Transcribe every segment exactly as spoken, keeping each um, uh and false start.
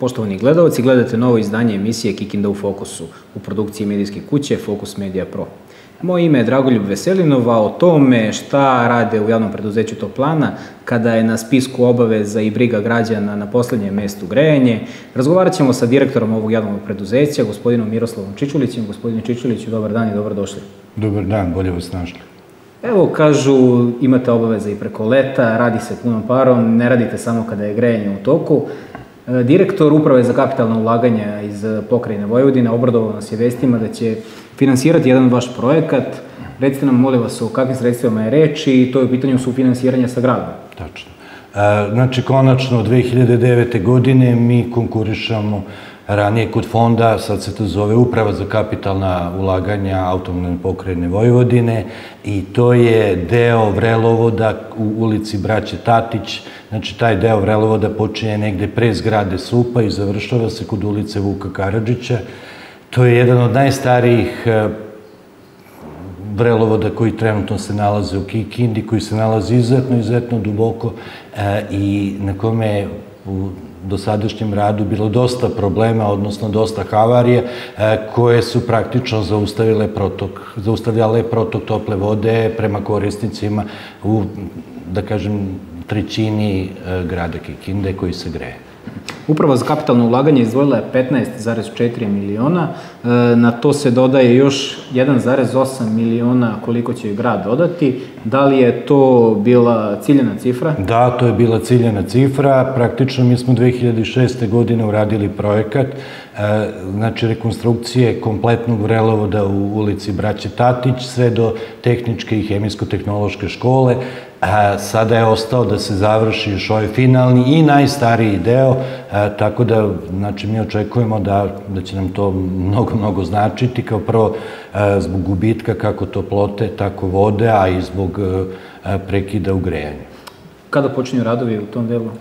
Poštovani gledalci, gledate novo izdanje emisije Kikinda u fokusu u produkciji medijske kuće Focus Media Pro. Moje ime je Dragoljub Veselinov, a o tome šta rade u javnom preduzeću Toplana kada je na spisku obaveza i briga građana na posljednjem mestu grejanje, razgovarat ćemo sa direktorom ovog javnog preduzeća, gospodinom Miroslavom Čičulićem. Gospodine Čičuliću, dobar dan i dobrodošli. Dobar dan, bolje vas našli. Evo, kažu, imate obaveze i preko leta, radi se punom parom, ne radite samo kada je grejanje u toku. Direktor Uprave za kapitalna ulaganja iz Pokrajine Vojvodine obradovao nas je vestima da će finansirati jedan vaš projekat. Recite nam, molim vas, o kakvim sredstvima je reč i to je u pitanju sufinansiranja sa gradom. Tačno. Znači, konačno dve hiljade devete. godine mi konkurišamo ranije kod fonda, sad se to zove Uprava za kapitalna ulaganja Autonomne pokrajine Vojvodine i to je deo vrelovoda u ulici Braće Tatić. Znači, taj deo vrelovoda počinje negde pre zgrade S U P-a i završava se kod ulice Vuka Karadžića. To je jedan od najstarijih vrelovoda koji trenutno se nalaze u Kikindi, koji se nalazi izuzetno, izuzetno duboko i na kome je u dosadašnjem radu bilo dosta problema, odnosno dosta havarija koje su praktično zaustavile protok, zaustavljale protok tople vode prema korisnicima u, da kažem, trećini grada Kikinde koji se greje. Uprava za kapitalno ulaganje izdvojila je petnaest zarez četiri miliona, na to se dodaje još jedan zarez osam miliona koliko će grad dodati. Da li je to bila ciljena cifra? Da, to je bila ciljena cifra. Praktično mi smo dve hiljade šeste. godine uradili projekat, znači rekonstrukcije kompletnog vrelovoda u ulici Braće Tatić, sve do tehničke i hemijsko-tehnološke škole. Sada je ostao da se završi još ovaj finalni i najstariji deo, tako da, znači, mi očekujemo da će nam to mnogo, mnogo značiti, kao prvo zbog gubitka kako toplote, tako vode, a i zbog prekida u grejanju. Kada počinju radovi u tom delu?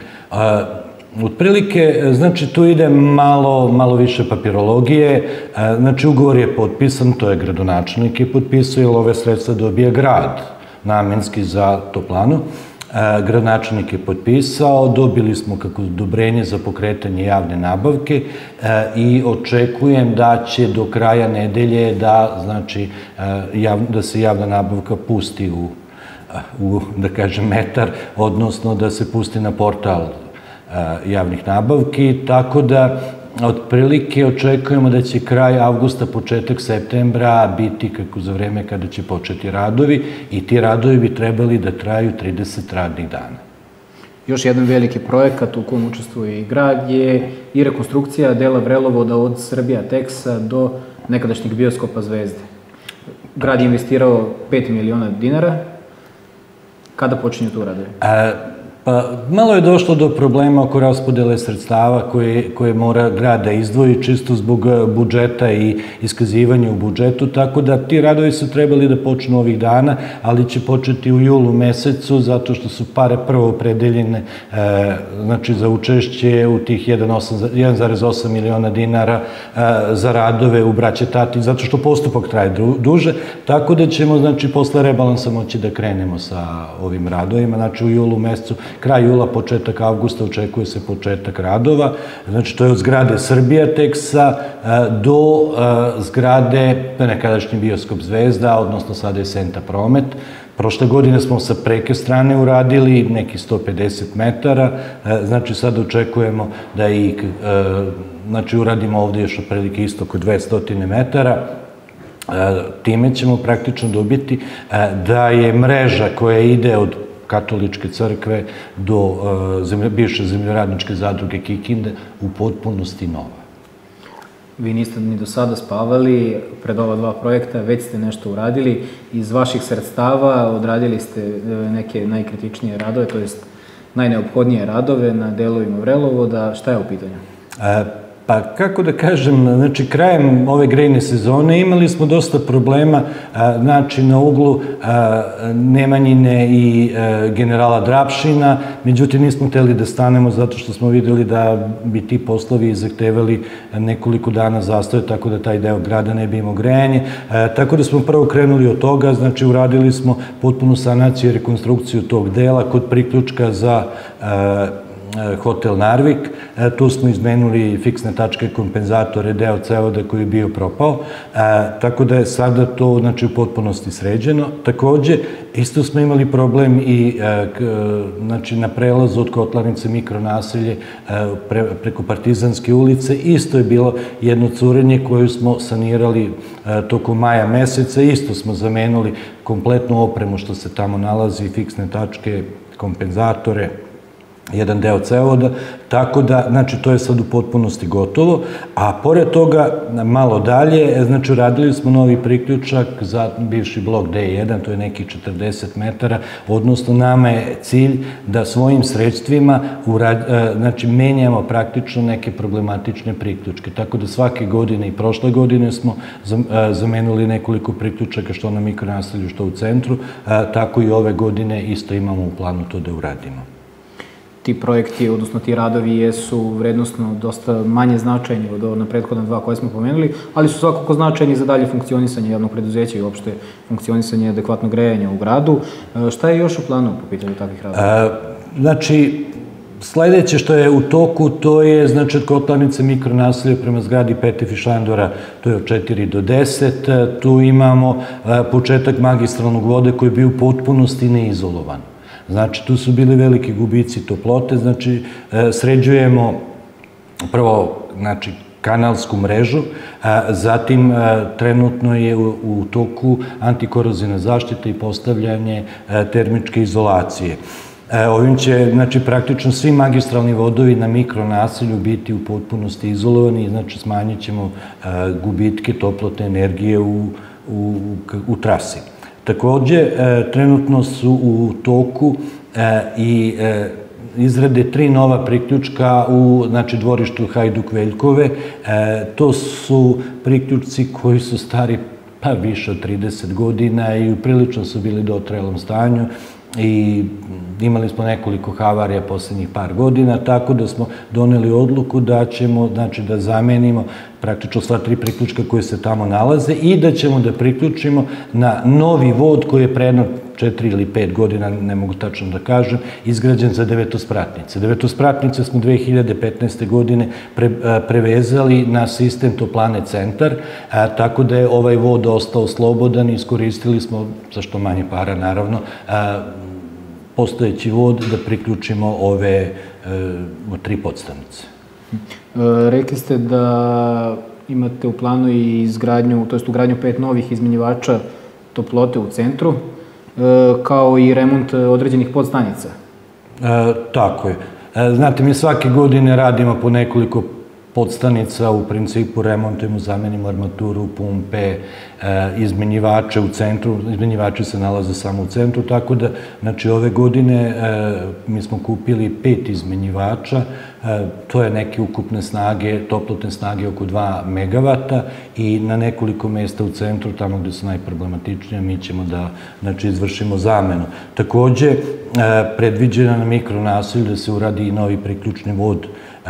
Otprilike, znači, tu ide malo, malo više papirologije. Znači, ugovor je potpisan, to je gradonačelnik je potpisao, jer ove sredstva dobija grad namenski za Toplanu. Gradonačelnik je potpisao, dobili smo kako odobrenje za pokretanje javne nabavke i očekujem da će do kraja nedelje da, znači, da se javna nabavka pusti u, u, da kažem, metar, odnosno da se pusti na portal javnih nabavki, tako da otprilike očekujemo da će kraj avgusta, početak septembra biti kako za vreme kada će početi radovi i ti radovi bi trebali da traju trideset radnih dana. Još jedan veliki projekat u kojem učestvuje i grad je i rekonstrukcija dela vrelovoda od Srbija Teksa do nekadašnjeg bioskopa Zvezde. Grad je investirao pet miliona dinara. Kada počinju tu radovi? Pa, malo je došlo do problema oko raspodele sredstava koje mora grad da izdvoji čisto zbog budžeta i iskazivanja u budžetu, tako da ti radovi su trebali da počnu ovih dana, ali će početi u julu mesecu, zato što su pare prvo opredeljene, znači, za učešće u tih jedan zarez osam miliona dinara za radove u Braće Tatić, zato što postupak traje duže, tako da ćemo, znači, posle rebalansa moći da krenemo sa ovim radovima, znači, u julu mesecu. Kraj jula, početak avgusta, očekuje se početak radova. Znači, to je od zgrade Srbija Teksa do zgrade nekadašnji bioskop Zvezda, odnosno sada je Senta Promet. Prošle godine smo sa preke strane uradili neki sto pedeset metara, znači sad očekujemo da i, znači, uradimo ovde još otprilike isto oko dvesta metara. Time ćemo praktično dobiti da je mreža koja ide od Katoličke crkve do bivše zemljoradničke zadruge Kikinde u potpunosti nova. Vi niste ni do sada spavali pred ova dva projekta, već ste nešto uradili. Iz vaših sredstava odradili ste neke najkritičnije radove, to jest najneophodnije radove na delovima vrelovoda. Šta je u pitanju? Pa, kako da kažem, znači, krajem ove grejne sezone imali smo dosta problema, znači, na uglu Nemanjine i generala Drapšina, međutim, nismo hteli da stanemo zato što smo videli da bi ti poslovi zahtevali nekoliko dana zastoja, tako da taj deo grada ne bi imao grejanje. Tako da smo prvo krenuli od toga, znači, uradili smo potpunu sanaciju i rekonstrukciju tog dela kod priključka za hotel Narvik. Tu smo izmenuli fiksne tačke kompenzatore, deo cevoda koji je bio propao, tako da je sada to znači, u potpunosti sređeno. Takođe, isto smo imali problem i znači, na prelazu od Kotlarnice mikronaselje preko Partizanske ulice. Isto je bilo jedno curenje koju smo sanirali tokom maja meseca. Isto smo zamenili kompletnu opremu što se tamo nalazi, fiksne tačke, kompenzatore, jedan deo cevoda, tako da, znači, to je sad u potpunosti gotovo, a pored toga, malo dalje, znači, uradili smo novi priključak za bivši blok D jedan, to je nekih četrdeset metara, odnosno nama je cilj da svojim sredstvima, znači, menjamo praktično neke problematične priključke, tako da svake godine i prošle godine smo zamenili nekoliko priključaka, što na mikronaselju, što u centru, tako i ove godine isto imamo u planu to da uradimo. Ti projekti, odnosno ti radovi jesu vrednostno dosta manje značajni od ovo na prethodna dva koje smo pomenuli, ali su svakako značajni za dalje funkcionisanje javnog preduzeća i uopšte funkcionisanje adekvatnog grejanja u gradu. Šta je još u planu po pitanju takvih radova? Znači, sledeće što je u toku, to je, znači, od Kotlarnice mikronaselja prema zgradi Petef i Šandora, to je od četiri do deset. Tu imamo početak magistralnog vode koji je bio u potpunosti neizolovan. Znači, tu su bili veliki gubici toplote, znači, sređujemo prvo, znači, kanalsku mrežu, zatim trenutno je u toku antikorozivna zaštita i postavljanje termičke izolacije. Ovim će, znači, praktično svi magistralni vodovi na mikronaselju biti u potpunosti izolovani, znači, smanjit ćemo gubitke toplotne energije u trasi. Takođe, trenutno su u toku i izrade tri nova priključka u dvorištu Hajduk-Veljkove. To su priključci koji su stari pa više od trideset godina i prilično su bili u dotrajalom stanju i imali smo nekoliko havarija poslednjih par godina, tako da smo doneli odluku da ćemo, znači, da zamenimo praktično sva tri priključka koje se tamo nalaze i da ćemo da priključimo na novi vod koji je pre jedno četiri ili pet godina, ne mogu tačno da kažem, izgrađen za devetospratnice. Devetospratnice smo dve hiljade petnaeste. godine prevezali na sistem Toplane centar, tako da je ovaj vod ostao slobodan i iskoristili smo, za što manje para naravno, postojeći vod da priključimo ove tri podstanice. Rekli ste da imate u planu i izgradnju, to jest ugradnju pet novih izmenjivača toplote u centru, kao i remont određenih podstanica. Tako je. Znate, mi svake godine radimo po nekoliko podstanica, u principu remontujemo, zamenimo armaturu, pumpe, izmenjivače u centru, izmenjivači se nalaze samo u centru, tako da, znači, ove godine mi smo kupili pet izmenjivača, to je neke ukupne snage, toplotne snage oko dva megavata i na nekoliko mesta u centru, tamo gde su najproblematičnije, mi ćemo da, znači, izvršimo zamenu. Takođe, predviđeno na mikronaselju da se uradi i novi priključni vod.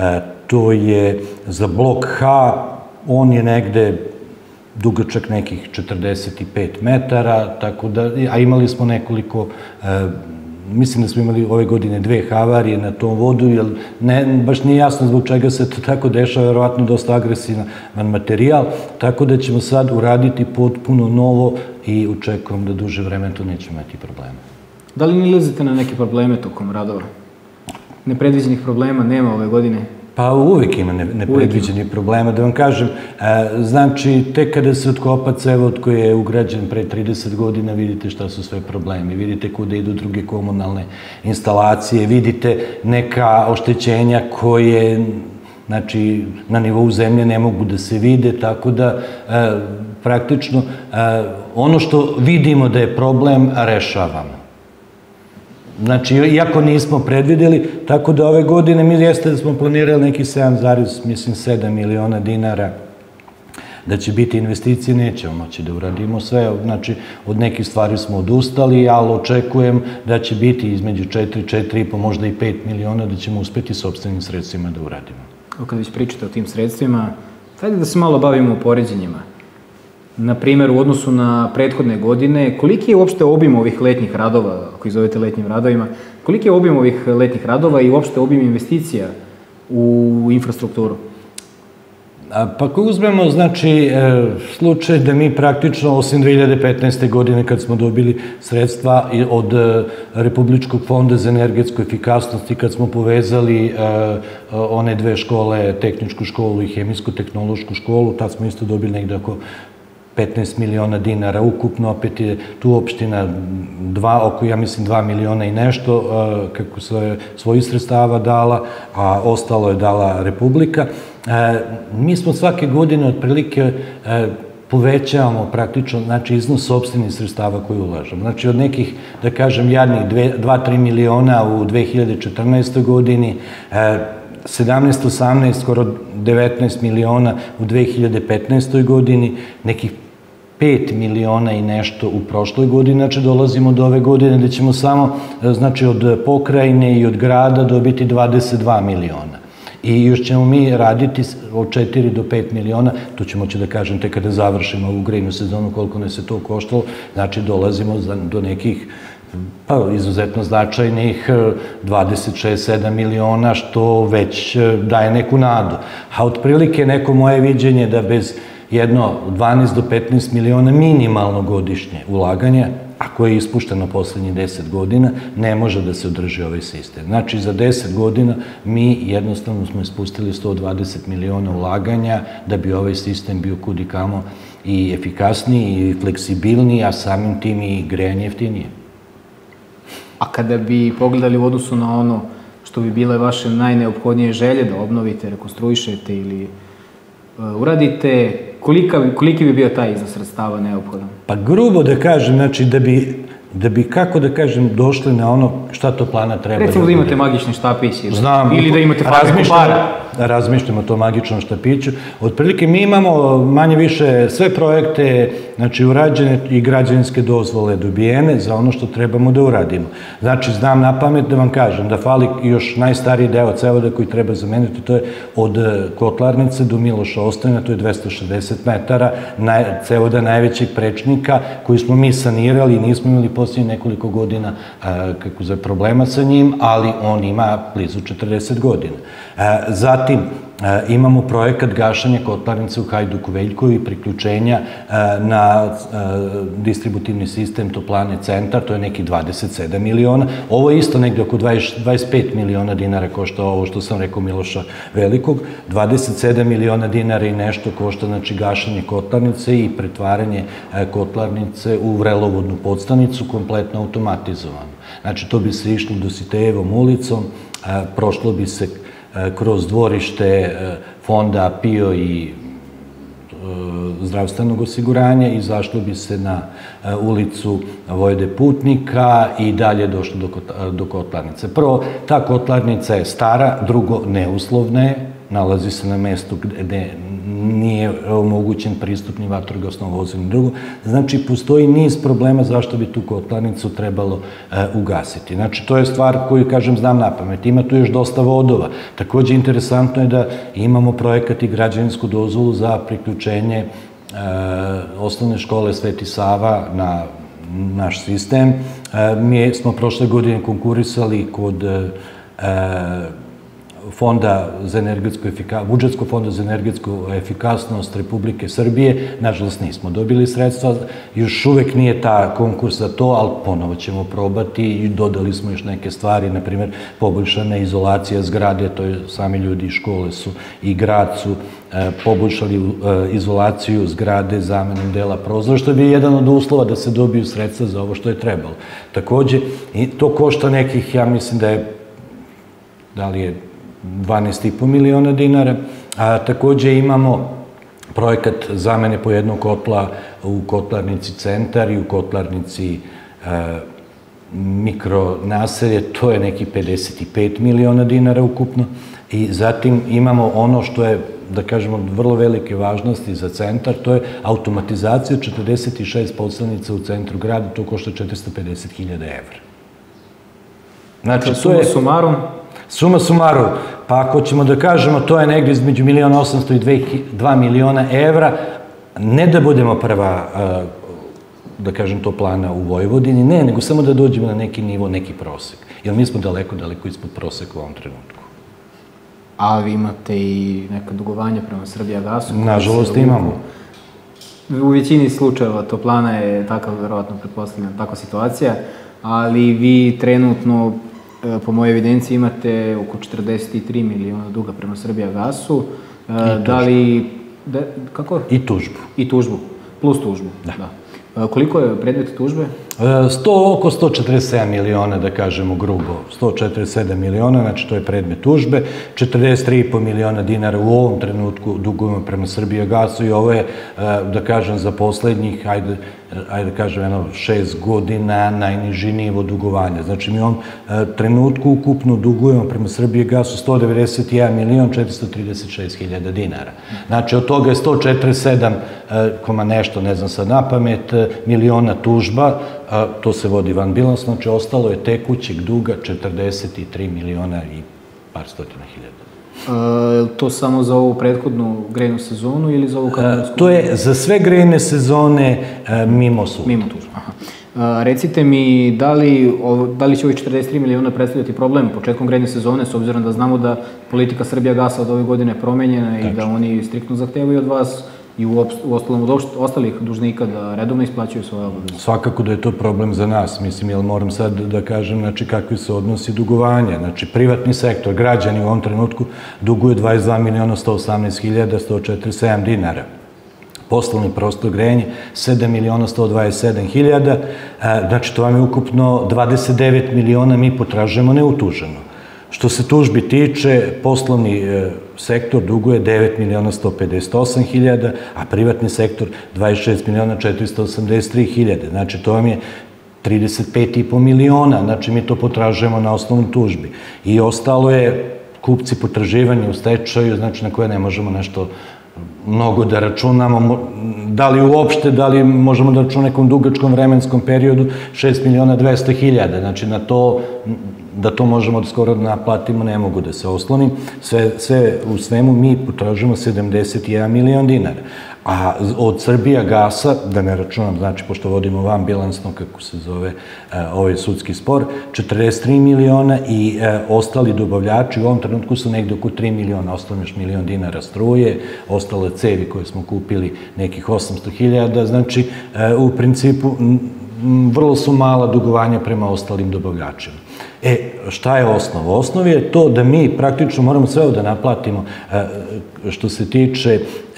To je za blok H, on je negde dugačak nekih četrdeset pet metara, tako da, a imali smo nekoliko, mislim da smo imali ove godine dve havarije na tom vodu, jer baš nije jasno zbog čega se to tako dešava, verovatno dosta agresivan materijal, tako da ćemo sad uraditi potpuno novo i očekujem da duže vreme to nećemo imati problema. Da li nalazite na neke probleme tokom radova? Nepredviđenih problema nema ove godine? Pa uvijek ima nepredviđenih problema. Da vam kažem, znači, tek kada se otkopa cevod koji je ugrađen pre trideset godina, vidite šta su sve problemi, vidite kuda idu druge komunalne instalacije, vidite neka oštećenja koje, znači, na nivou zemlje ne mogu da se vide, tako da praktično ono što vidimo da je problem, rešavamo. Znači, iako nismo predvideli, tako da ove godine mi jeste da smo planirali neki sedam zarez sedam miliona dinara da će biti investicije, nećemo moći da uradimo sve. Znači, od nekih stvari smo odustali, ali očekujem da će biti između četiri, četiri i po, možda i pet miliona, da ćemo uspeti sopstvenim sredstvima da uradimo. Kada već pričate o tim sredstvima, hajde da se malo bavimo poređenjima. na primjer u odnosu na prethodne godine, koliki je uopšte obim ovih letnjih radova, ako ih zovete letnjim radovima, koliki je obim ovih letnjih radova i uopšte obim investicija u infrastrukturu? Pa ako uzmemo, znači, slučaj da mi praktično, osim dve hiljade petnaeste. godine, kad smo dobili sredstva od Republičkog fonda za energetsku efikasnost i kad smo povezali one dve škole, tehničku školu i hemijsko-tehnološku školu, tad smo isto dobili negde oko petnaest miliona dinara ukupno, opet je tu opština dva, oko, ja mislim, dva miliona i nešto, kako se svojih sredstava dala, a ostalo je dala Republika. Mi smo svake godine otprilike povećavamo praktično, znači, iznos sopstvenih sredstava koje ulažemo. Znači, od nekih, da kažem, jadnih dva do tri miliona u dve hiljade četrnaestoj. godini, sedamnaest, osamnaest, skoro devetnaest miliona u dve hiljade petnaestoj. godini, nekih pet miliona i nešto u prošloj godini, znači dolazimo do ove godine da ćemo samo, znači, od pokrajine i od grada dobiti dvadeset dva miliona. I još ćemo mi raditi od četiri do pet miliona, to ćemo će da kažem tek kada završimo ovu grejnu sezonu koliko nas je to koštalo, znači dolazimo do nekih pa izuzetno značajnih dvadeset šest do sedam miliona, što već daje neku nadu. A otprilike neko moje viđenje da bez jedno dvanaest do petnaest miliona minimalno godišnje ulaganja, a koje je ispušteno poslednjih deset godina, ne može da se održi ovaj sistem. Znači, za deset godina mi jednostavno smo ispustili sto dvadeset miliona ulaganja da bi ovaj sistem bio kudikamo i efikasniji i fleksibilniji, a samim tim i grejanje jeftinije. A kada bi pogledali u odnosu na ono što bi bile vaše najneophodnije želje da obnovite, rekonstruišete ili uradite, koliki bi bio taj iznos sredstava neophodan? Pa grubo da kažem, znači da bi, da bi kako da kažem, došli na ono šta to plana treba. Recimo da imate magični štapić ili da imate fabriku para. Razmišljamo o tom magičnom štapiću. Otprilike mi imamo manje više sve projekte, znači urađene i građevinske dozvole dobijene za ono što trebamo da uradimo. Znači, znam na pamet da vam kažem da fali još najstariji deo cevoda koji treba zameniti, to je od Kotlarnice do Miloša Ostanjina, to je dvesta šezdeset metara cevoda najvećeg prečnika koji smo mi sanirali i nismo imali posljednjih nekoliko godina kako za problema sa njim, ali on ima blizu četrdeset godina. Zatim, imamo projekat gašanja kotlarnice u Hajduku Veljkovu i priključenja na distributivni sistem toplane Centar, to je neki dvadeset sedam miliona. Ovo je isto negde oko dvadeset pet miliona dinara košta ovo što sam rekao Miloša Velikog. dvadeset sedam miliona dinara i nešto košta, znači, gašanje kotlarnice i pretvaranje kotlarnice u vrelovodnu podstanicu, kompletno automatizovano. Znači, to bi se išlo Dositejevom ulicom, prošlo bi se kroz dvorište fonda PIO i zdravstvenog osiguranja i zašlo bi se na ulicu Vojvode Putnika i dalje došlo do kotlarnice. Prvo, ta kotlarnica je stara, drugo, neuslovna je, nalazi se na mestu gde nije omogućen pristup ni vatrogasnom vozu ni drugo. Znači, postoji niz problema zašto bi tu kotlarnicu trebalo ugasiti. Znači, to je stvar koju, kažem, znam na pamet. Ima tu još dosta vodova. Takođe, interesantno je da imamo projekat i građevinsku dozvolu za priključenje osnovne škole Sveti Sava na naš sistem. Mi smo prošle godine konkurisali kod Fonda za energetsku efikasnost, budžetskog fonda za energetsku efikasnost Republike Srbije. Nažalost, nismo dobili sredstva. Još uvek nije ta konkurs za to, ali ponovo ćemo probati i dodali smo još neke stvari, na primjer, poboljšana izolacija zgrade, to je sami ljudi iz škole su i grad su poboljšali izolaciju zgrade zamenom dela prozora, što je bio jedan od uslova da se dobiju sredstva za ovo što je trebalo. Takođe, to košta nekih, ja mislim da je, da li je dvanaest i po miliona dinara, a takođe imamo projekat zamene po jednog kotla u kotlarnici Centar i u kotlarnici mikronaselje, to je neki pedeset pet miliona dinara ukupno. I zatim imamo ono što je, da kažemo, vrlo velike važnosti za Centar, to je automatizacija četrdeset šest postavnica u centru grada, to košta četiristo pedeset hiljada evra. Znači, to je sumarom? Suma sumarom, pa ako ćemo da kažemo, to je negdje između milion osamsto i dva miliona evra, ne da budemo prva, da kažem to, plana u Vojvodini, ne, nego samo da dođemo na neki nivo, neki prosek. Jer mi smo daleko, daleko ispod proseka u ovom trenutku. A vi imate i neka dugovanja prema Srbijagasu? Nažalost imamo. U većini slučajeva toplana je takav, verovatno, pretpostavljena takva situacija, ali vi trenutno, po mojoj evidenciji, imate oko četrdeset tri miliona duga prema Srbijagasu. Da li... Kako? I tužbu. I tužbu. Plus tužbu. Da. Koliko je predmet tužbe? Oko sto četrdeset sedam miliona, da kažemo grubo. sto četrdeset sedam miliona, znači to je predmet tužbe. četrdeset tri i po miliona dinara u ovom trenutku dugujemo prema Srbijagasu i ovo je, da kažem, za poslednjih, ajde, ajde da kažem, jedno šest godina najniži nivo dugovanja. Znači mi u ovom trenutku ukupno dugujemo prema Srbijagasu sto devedeset jedan milion četiristo trideset šest hiljada dinara. Znači od toga je sto četrdeset sedam koma nešto, ne znam sad na pamet, miliona tužba, to se vodi van bilans, znači ostalo je tekućeg duga četrdeset tri miliona i par stotina hiljada. Je li to samo za ovu prethodnu grejnu sezonu ili za ovu kalendarsku? To je za sve grejne sezone mimo suda. Mimo tužba, aha. Recite mi, da li, da li će ovih četrdeset tri miliona predstavljati problem početkom grejne sezone, s obzirom da znamo da politika Srbijagasa od ove godine je promenjena i da oni striktno zahtevaju od vas i u ostalom od ostalih dužnika da redovno isplaćuju svoje obaveze? Svakako da je to problem za nas, mislim, jer moram sad da kažem, znači, kakvi se odnosi dugovanja. Znači, privatni sektor, građani u ovom trenutku duguju dvadeset dva miliona sto osamnaest hiljada sto četrdeset sedam dinara. Poslovni prostor grejanje sedam miliona sto dvadeset sedam hiljada, znači, to vam je ukupno dvadeset devet miliona mi potražujemo neutuženo. Što se tužbi tiče, poslovni sektor duguje devet miliona sto pedeset osam hiljada, a privatni sektor dvadeset šest miliona četiristo osamdeset tri hiljade. Znači, to vam je trideset pet i po miliona, znači mi to potražujemo na osnovnom tužbi. I ostalo je kupci potraživanja u stečaju, znači na koje ne možemo nešto mnogo da računamo, da li uopšte, da li možemo da računamo nekom dugačkom vremenskom periodu, šest miliona dvesta hiljada, znači na to, da to možemo skoro da naplatimo, ne mogu da se oslonim. Sve u svemu mi potražujemo sedamdeset jedan milion dinara. A od Srbijagasa, da ne računam, znači, pošto vodimo van bilansno, kako se zove ovaj sudski spor, četrdeset tri miliona i ostali dobavljači u ovom trenutku su negde oko tri miliona, ostalo još milion dinara struje, ostale cevi koje smo kupili nekih osamsto hiljada, znači, u principu, vrlo su mala dugovanja prema ostalim dobavljačima. E, šta je osnov? Osnov je to da mi praktično moramo sve da naplatimo što se tiče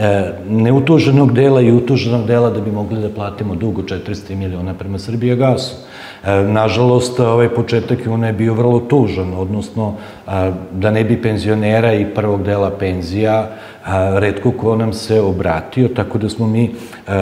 neutuženog dela i utuženog dela da bi mogli da platimo dug od četrdeset tri miliona prema Srbijagasu. Nažalost, ovaj početak juna je bio vrlo tužan, odnosno da ne bi penzionera i prvog dela penzija, retko ko nam se obratio, tako da smo mi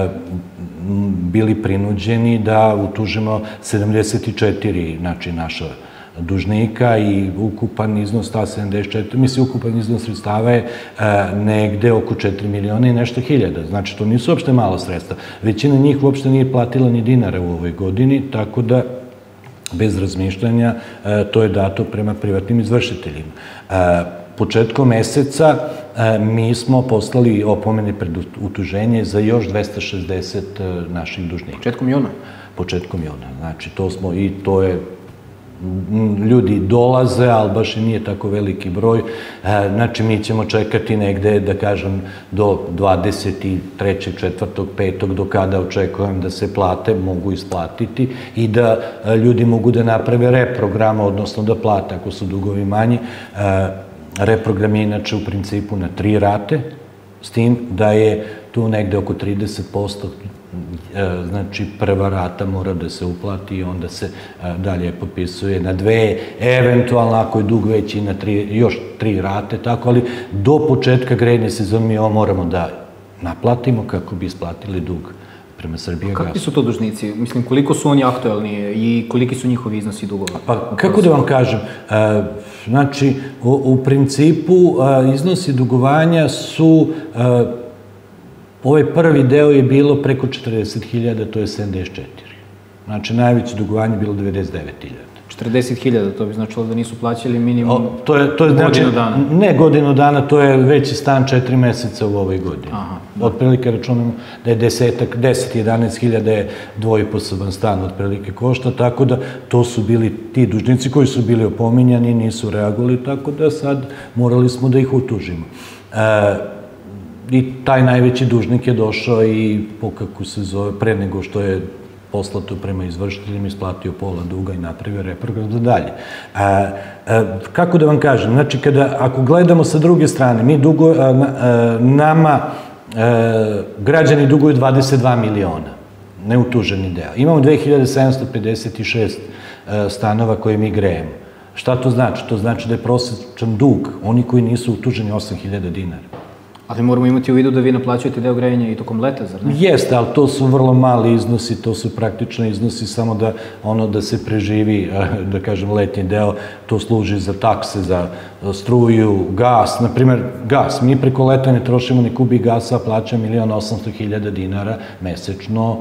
bili prinuđeni da utužimo sedamdeset četiri, znači, naša dužnika i ukupan iznos sto sedamdeset četiri, mislim, ukupan iznos sredstava je negde oko četiri miliona i nešto hiljada. Znači, to nisu uopšte mala sredstva. Većina njih uopšte nije platila ni dinara u ovoj godini, tako da, bez razmišljanja, to je dato prema privatnim izvršiteljima. Početkom meseca mi smo poslali opomene pred utuženje za još dvesta šezdeset naših dužnika. Početkom juna? Početkom juna. Znači, to smo i to je... Ljudi dolaze, ali baš i nije tako veliki broj. Znači, mi ćemo čekati negde, da kažem, do dvadeset trećeg, četvrtog, petog, do kada očekujem da se plate, mogu isplatiti i da ljudi mogu da naprave reprogram, odnosno da plate ako su dugovi manji. Reprogram je inače u principu na tri rate, s tim da je tu negde oko trideset posto, znači prva rata mora da se uplati i onda se dalje potpisuje na dve, eventualno ako je dug veći na još tri rate, tako, ali do početka grejne sezone mi ovo moramo da naplatimo kako bi isplatili dug prema Srbijagasu. Kakvi su to dužnici? Mislim, koliko su oni aktuelni i koliki su njihovi iznosi dugova? Pa, kako da vam kažem, znači, u principu iznosi dugovanja su, ovaj prvi deo je bilo preko četrdeset hiljada, to je sedamdeset četiri. Znači, najveće dugovanje je bilo devedeset devet hiljada. četrdeset hiljada, to bi značilo da nisu plaćali minimum to je, to je, znači, godinu dana. Ne godinu dana, to je veći stan četiri meseca u ovoj godini. Otprilike računamo da je desetak, deset, jedanaest hiljada je dvojiposoban stan otprilike košta, tako da to su bili ti dužnici koji su bili opominjani, nisu reagovali, tako da sad morali smo da ih utužimo. I taj najveći dužnik je došao i, po kako se zove, pre nego što je poslato prema izvršiteljima, isplatio pola duga i napravio reprogram za dalje. Kako da vam kažem, znači, kada, ako gledamo sa druge strane, mi dugo, nama građani duguju dvadeset dva miliona, neutuženi deo. Imamo dve hiljade sedamsto pedeset šest stanova koje mi grejemo. Šta to znači? To znači da je prosječan dug, oni koji nisu utuženi, osam hiljada dinara. Ali moramo imati u vidu da vi naplaćujete deo grejanja i tokom leta, zar ne? Jeste, ali to su vrlo mali iznosi, to su praktično iznosi samo da ono da se preživi, da kažem, letnji deo, to služi za takse, za struju, gas, na primjer, gas. Mi preko leta ne trošimo ni kubik gasa, plaća milion osamsto hiljada dinara mesečno,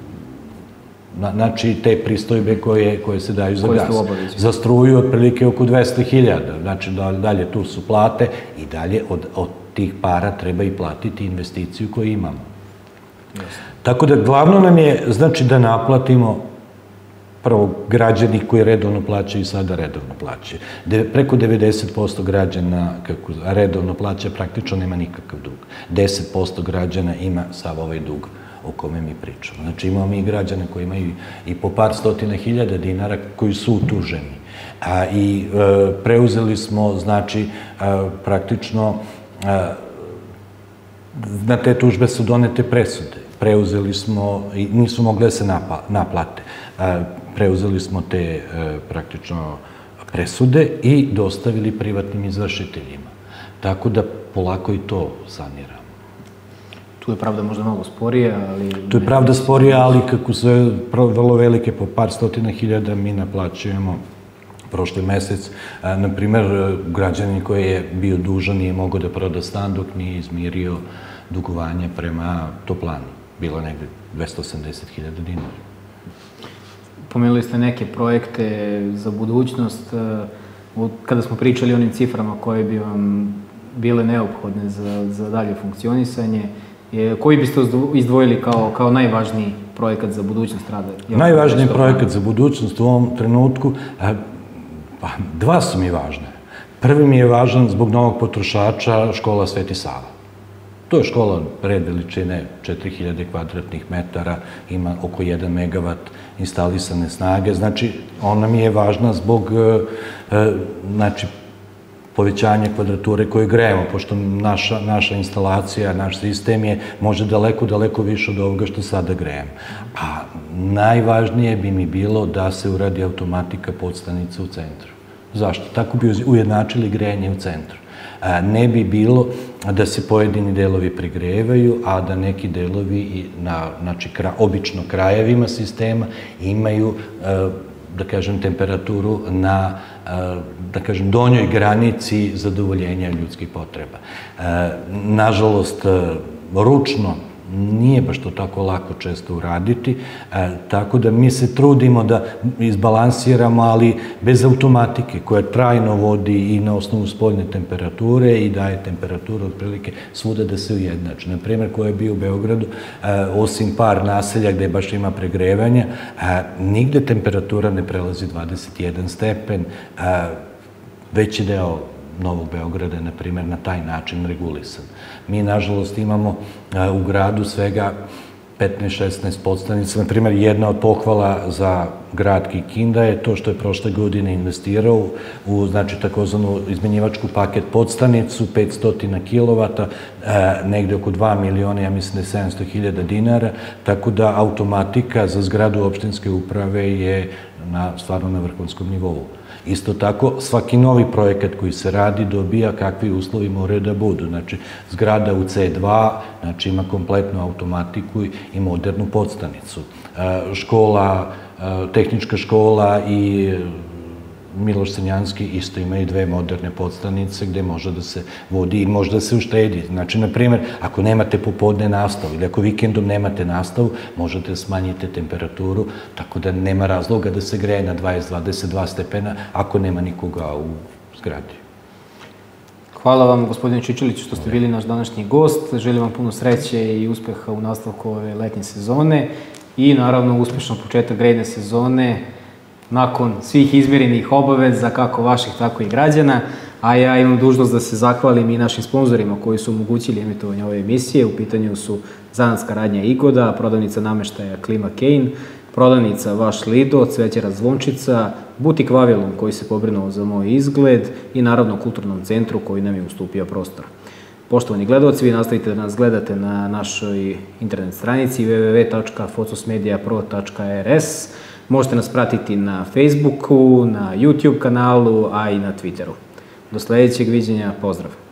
znači te pristojbe koje se daju za gas. Za struju otprilike oko dvesta hiljada, znači dalje tu su plate i dalje od tih para treba i platiti investiciju koju imamo. Tako da glavno nam je, znači, da naplatimo prvo građani koji redovno plaćaju i sada redovno plaćaju. Preko devedeset posto građana redovno plaća, praktično nema nikakav dug. deset posto građana ima sav ovaj dug o kome mi pričamo. Znači, imamo mi građane koji imaju i po par stotina hiljada dinara koji su utuženi. I preuzeli smo, znači, praktično na te tužbe su donete presude. Preuzeli smo, i nisu mogli da se naplate, preuzeli smo te praktično presude i dostavili privatnim izvršiteljima. Tako da polako i to saniramo. Tu je pravda možda mnogo sporije, ali... Tu je pravda sporije, ali kako su vrlo velike, po par stotina hiljada, mi naplaćujemo prošli mesec. Naprimer, građanin koji je bio dužan nije mogao da proda stan dok nije izmirio dugovanje prema Toplani. Bilo negde dvesta osamdeset hiljada dinara. Pomenuli ste neke projekte za budućnost. Kada smo pričali o onim ciframa koje bi vam bile neophodne za dalje funkcionisanje, koji biste izdvojili kao najvažniji projekat za budućnost rada? Najvažniji projekat za budućnost u ovom trenutku, pa dva su mi važne. Prvi mi je važan zbog novog potrošača škola Sveti Sava. To je škola red veličine četiri hiljade kvadratnih metara, ima oko jedan megavat instalisane snage. Znači, ona mi je važna zbog povećanja kvadrature koju grejemo, pošto naša instalacija, naš sistem je može daleko, daleko više od ovoga što sada grejemo. A najvažnije bi mi bilo da se uradi automatika podstanica u centru. Zašto? Tako bi ujednačili grejanje u centru. Ne bi bilo da se pojedini delovi pregrevaju, a da neki delovi, znači obično krajevima sistema, imaju, da kažem, temperaturu na, da kažem, donjoj granici zadovoljenja ljudskih potreba. Nažalost, ručno nije baš to tako lako često uraditi, tako da mi se trudimo da izbalansiramo, ali bez automatike koja trajno vodi i na osnovu spoljne temperature i daje temperaturu otprilike svuda da se ujednači. Naprimer, ko je bio u Beogradu, osim par naselja gde baš ima pregrevanja, nigde temperatura ne prelazi dvadeset jedan stepen, veći deo Novog Beograda je, na primjer, na taj način regulisan. Mi, nažalost, imamo u gradu svega petnaest šesnaest podstanica. Na primjer, jedna od pohvala za grad Kikinda je to što je prošle godine investirao u, znači, takozvanu izmenjivačku paket podstanicu, petsto kilovata, negde oko dva miliona, ja mislim da je sedamsto hiljada dinara, tako da automatika za zgradu opštinske uprave je stvarno na vrhunskom nivou. Isto tako, svaki novi projekat koji se radi dobija kakvi uslovi moraju da budu. Znači, zgrada u C dva, znači, ima kompletnu automatiku i modernu podstanicu. Škola, tehnička škola i Miloš Crnjanski isto ima i dve moderne podstanice gde može da se vodi i može da se uštedi. Znači, na primjer, ako nemate popodne nastavu ili ako vikendom nemate nastavu, možete da smanjite temperaturu, tako da nema razloga da se greje na dvadeset do dvadeset dva stepena ako nema nikoga u zgradi. Hvala vam, gospodine Čičeliću, što ste bili naš današnji gost. Želim vam puno sreće i uspeha u nastavku ove letnje sezone i naravno uspešan početak grejne sezone nakon svih izmirenih obaveza, kako vaših, tako i građana. A ja imam dužnost da se zahvalim i našim sponzorima koji su omogućili emitovanje ove emisije. U pitanju su zanatska radnja Igoda, prodavnica nameštaja Klima Kane, prodavnica Vaš Lido, cvećara Zvončica, butik Vavilon koji se pobrinuo za moj izgled i naravno kulturnom centru koji nam je ustupio prostor. Poštovani gledalci, vi nastavite da nas gledate na našoj internet stranici w w w tačka focusmediapro tačka r s. Možete nas pratiti na Facebooku, na YouTube kanalu, a i na Twitteru. Do sledećeg viđenja, pozdrav!